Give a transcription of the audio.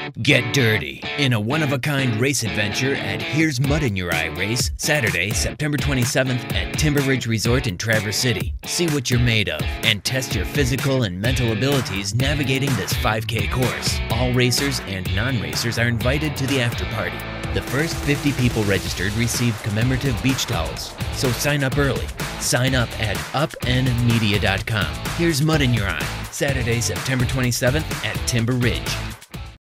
Get dirty in a one-of-a-kind race adventure at Here's Mud in Your Eye Race, Saturday, September 27th at Timber Ridge Resort in Traverse City. See what you're made of and test your physical and mental abilities navigating this 5K course. All racers and non-racers are invited to the after party. The first 50 people registered receive commemorative beach towels, so sign up early. Sign up at upnmedia.com. Here's Mud in Your Eye, Saturday, September 27th at Timber Ridge.